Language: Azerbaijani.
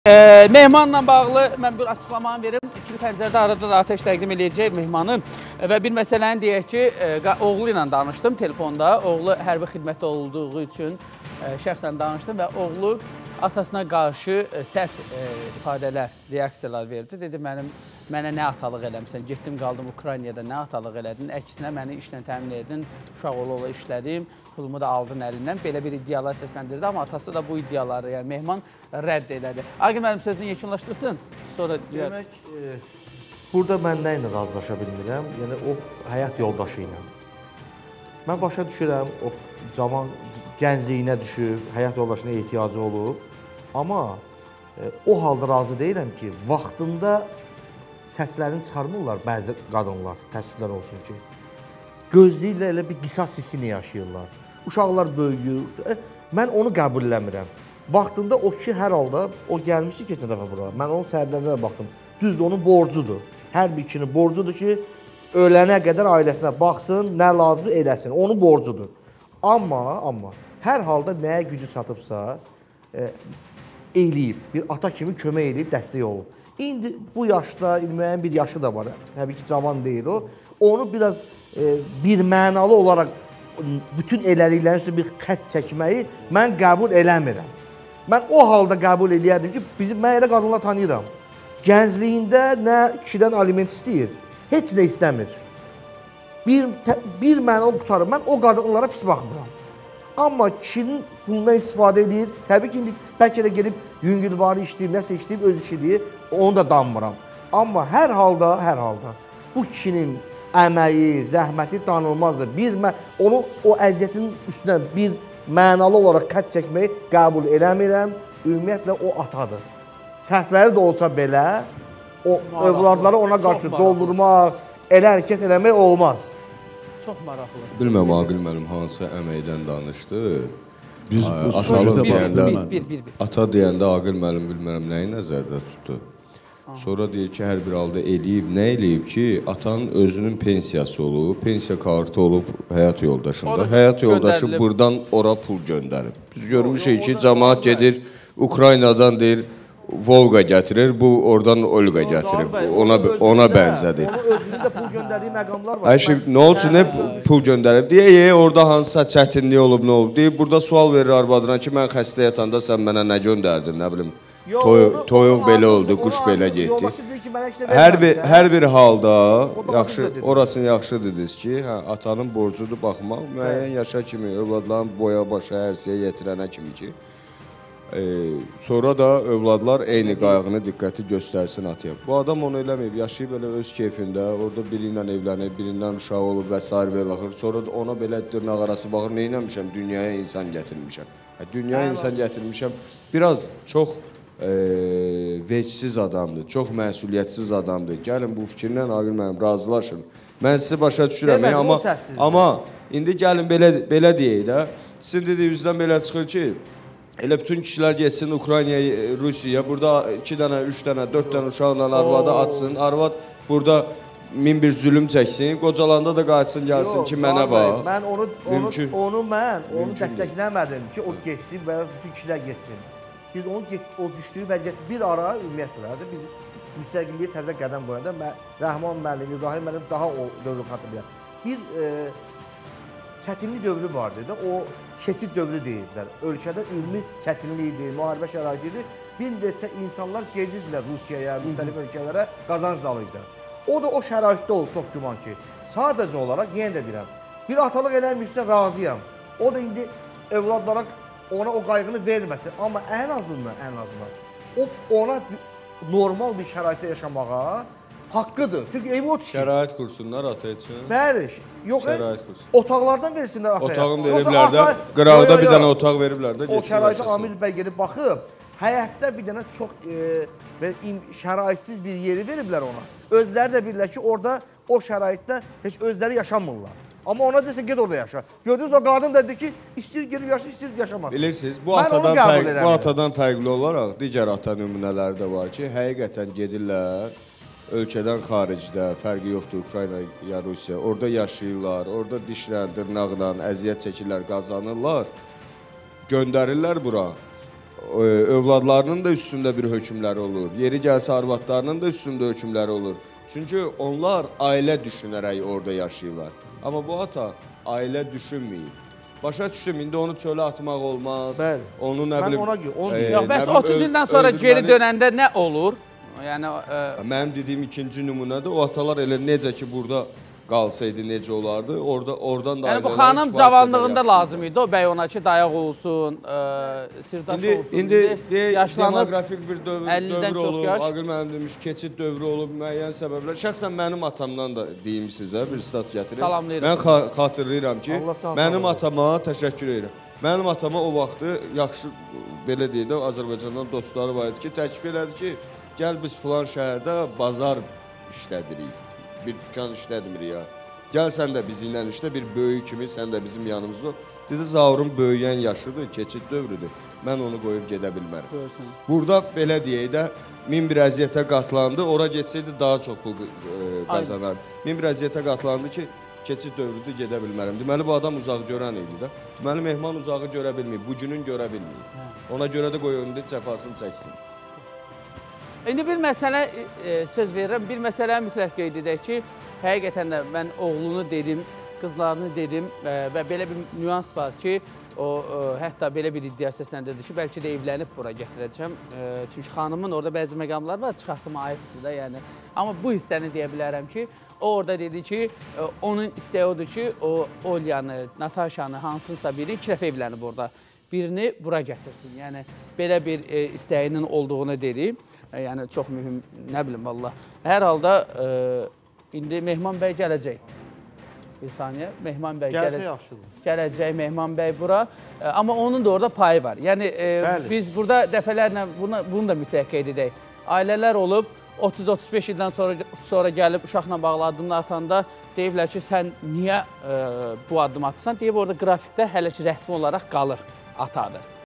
Mehmanla bağlı mən bir açıqlamanı verim. İkili pəncərədə arada da atəş təqdim edəcək mehmanı. Və bir məsələni deyək ki, oğlu ilə danışdım telefonda. Oğlu hərbi xidmətdə olduğu üçün şəxsən danışdım və oğlu atasına qarşı sərt ifadələr, reaksiyalar verdi. Dedi, mənə nə atalıq eləmişsən, getdim qaldım Ukraynada, nə atalıq elədin, əksinə məni işlə təmin edin, uşaq ola işlədim, pulumu da aldın əlindən. Belə bir iddialar səsləndirdi, amma atası da bu iddiaları, yəni Mehman rədd elədi. Aqil mənim sözünü yekunlaşdırsın, sonra... Demək, burada mən nə ilə razılaşa bilmirəm, yəni o həyat yoldaşı ilə. Mən başa düşürəm, o cavan gəncliyinə düşüb, həyat yoldaşına ehtiyacı olub, amma o halda razı deyirəm ki, vaxtında səslərini çıxarmırlar bəzi qadınlar, təəssüflər olsun ki, gözləyirlər, elə bir qisas hissini yaşayırlar. Uşaqlar böyüyür, mən onu qəbul eləmirəm. Vaxtında o kişi hər halda, o gəlmişdi keçən dəfə bura, mən onun səhərlərində də baxdım, düzdür, onun borcudur. Hər bir kişinin borcudur ki, ölənə qədər ailəsinə baxsın, nə lazımdır eləsin, onun borcudur. Amma hər halda nəyə gücü satıbsa, eləyib, bir ata kimi kömək eləyib, dəstək olub. İndi bu yaşda, müəyyən bir yaşı da var, təbii ki, cavan deyil o, onu biraz bir mənalı olaraq bütün elədiklərin üstə bir xət çəkməyi mən qəbul eləmirəm. Mən o halda qəbul eləyərdim ki, mən elə qadınlar tanıyıram. Gəncliyində nə kişidən aliment istəyir, heç nə istəmir. Bir mənalı qutarım, mən o qadınlara pis baxmıram. Amma kişinin bundan istifadə edir, təbii ki, indi bəlkə də gedib yüngülvarı işləyib, nəsə işləyib, öz işləyib, onu da danmıram. Amma hər halda bu kişinin əməyi, zəhməti danılmazdır. Onun o əziyyətinin üstündən bir mənalı olaraq xət çəkməyi qəbul eləmirəm. Ümumiyyətlə, o atadır. Səhvləri də olsa belə, o övladları ona qarşı doldurmaq, elə hərəkət eləmək olmaz. Çox maraqlı. Bilməm, Aqil müəllim hansı əməkdən danışdı. Biz bu sözdə ata deyəndə Aqil müəllim bilmərəm nəyi nəzərdə tutdu. Sonra deyir ki, hər bir halda eləyib, nə eləyib ki, atanın özünün pensiyası olub, pensiya kartı olub həyat yoldaşında. Həyat yoldaşı buradan ora pul göndərib. Biz görmüşük ki, cəmaat gedir, Ukraynadan deyir, Volga gətirir, bu oradan Olga gətirir, ona bənzədir. Onun özünün də pul göndərdiyi məqamlar var. Nə olsun, nə pul göndərib? Deyək, orada hansısa çətinlik olub, nə olub? Deyib, burada sual verir arvadına ki, mən xəstə yatanda sən mənə nə göndərdin, nə bilim, toyuq belə oldu, quş belə getdi. Hər bir halda, orasını yaxşı dediniz ki, atanın borcudur baxmaq, müəyyən yaşa kimi, övladların boya, başa, hər şeyə yetirənə kimi ki, sonra da övladlar eyni qayğını, diqqəti göstərsin ataya. Bu adam onu eləməyib, yaşayıb elə öz keyfində, orada biri ilə evlənib, birindən uşaq olub və s. belə axır. Sonra da ona belə dırnaq arası baxır, neynəmişəm, dünyaya insan gətirmişəm. Dünyaya insan gətirmişəm, biraz çox vecsiz adamdır, çox məsuliyyətsiz adamdır. Gəlin bu fikirlə, Aqil müəllim, razılaşın. Mən sizi başa düşürəm, amma indi gəlin belə deyək də, sizin dediyinizdən belə çıxır ki, elə bütün kişilər geçsin Ukraynaya, Rusiyaya, burada 2 dənə, 3 dənə, 4 dənə uşaqla arvadı atsın, arvad burada min bir zülüm çəksin, qocalanda da qayıtsın, gəlsin ki, mənə bax. Mən onu dəstəkləmədim ki, o geçsin və bütün kişilər geçsin. Biz o düşdüyü vəziyyəti bir ara ümumiyyətlə, biz müstəqilliyə təzə qədəm qoyanda, Rəhman müəllim, İbrahim müəllim daha o dövrü xatırlayaq. Bir çətinlik dövrü vardı da, o keçid dövrü deyildilər. Ölkədə ümumi çətinlik idi, müharibə şəraiti idi. Bir neçə insanlar gedirdilər Rusiyaya, müxtəlif ölkələrə qazanc dalıqca. O da o şəraitdə oldu, çox güman ki. Sadəcə olaraq, yenə də deyirəm, bir atalıq eləmirsə razıyam. O da indi övladlara ona o qayğını verməsin. Amma ən azından ona normal bir şəraitdə yaşamağa haqqıdır. Çünki evi o tikir. Şərait kursunlar ata üçün. Bəli. Yox, otaqlardan versinlər ataya. Otağın veriblər də, qıraqda bir dənə otaq veriblər də, geçsin yaşasın. O şəraitə Amil bəy gedib baxıb, həyətdə bir dənə çox şəraitsiz bir yeri veriblər ona. Özləri də bilirlər ki, orada o şəraitdə heç özləri yaşamırlar. Amma ona desə, ged orada yaşa. Gördünüz, o qadın dedi ki, istəyir gelib yaşa, istəyir yaşamasın. Bilirsiniz, bu atadan fərqli olaraq digər ata nümunələri də var ki, həqiqətən gedirlər, ölkədən xaricdə, fərqi yoxdur, Ukrayna ya Rusiya, orada yaşayırlar, orada dişlə, dırnaqla, əziyyət çəkirlər, qazanırlar, göndərirlər bura. övladlarının da üstündə bir hökmləri olur. Yeri gəlsə arvadlarının da üstündə hökmləri olur. Çünki onlar ailə düşünərək orada yaşayırlar. Amma bu ata ailə düşünməyib. Başa düşdüm, indi onu çölə atmaq olmaz. Bəli. Onu nə bilim... Yox, bəs 30 ildən sonra geri dönəndə nə olur? Yəni mənim dediyim ikinci nümunədə o atalar elə necə ki burada qalsaydı necə olardı? Oradan da yəni bu xanım cavanlığında lazım idi. O bəy ona ki dayaq olsun, sirdaş olsun. İndi yaşlanıb demoqrafik bir dövr olub, yaş. Aqil müəllim demiş, keçid dövrü olub, müəyyən səbəblər. Şəxsən mənim atamdan da deyim sizə bir stat gətirim. Salamlayıram. Mən xatırlayıram ki, Allah mənim atama təşəkkür edirəm. Mənim atama o vaxtı yaxşı, belə deyək də, Azərbaycandan dostları var idi ki, təklif elədi ki, gəl biz filan şəhərdə bazar işlədirik. Bir dükan işlədmir ya. Gəl sən də bizimlə işlə, bir böyük kimi sən də bizim yanımızda ol. Dedi, Zaurun böyüyən yaşıdır, keçid dövrüdür. Mən onu qoyub gedə bilmərəm. Görsən. Burada belə deyək də, min bir əziyyətə qatlandı, ora getsəydi daha çox pul qazanardı. Min bir əziyyətə qatlandı ki, keçid dövrüdür, gedə bilmərəm. Deməli, bu adam uzaq görən idi də. Deməli, mehman uzağı görə bilməyib, bu günün görə bilməyib. Ona görə də qoy önündə cəfasını çəksin. İndi bir məsələ, söz verirəm, bir məsələ mütləq qeyd edək ki, həqiqətən də mən oğlunu dedim, qızlarını dedim və belə bir nüans var ki, o hətta belə bir iddia səsləndirdi ki, bəlkə də evlənib bura gətirəcəm. Çünki xanımın orada bəzi məqamlar var, çıxartdıma aiddir da, yəni. Amma bu hissəni deyə bilərəm ki, o orada dedi ki, onun istəyi odur ki, o Olyanı, Nataşanı, hansınsa biri iki dəfə evlənib orada. Birini bura gətirsin. Yəni, belə bir istəyinin olduğunu deyib. Yəni, çox mühüm, nə bilim, valla. Hər halda, indi Mehman bəy gələcək. Bir saniyə, Mehman bəy gələcək, Mehman bəy bura. Amma onun da orada payı var. Yəni, biz burada dəfələrlə bunu da mütləq qeyd edək. Ailələr olub, 30-35 ildən sonra gəlib uşaqla bağlı addımını atanda deyiblər ki, sən niyə bu addımı atırsan? Deyib, orada qrafikdə hələ ki rəsmi olaraq qalır atadır.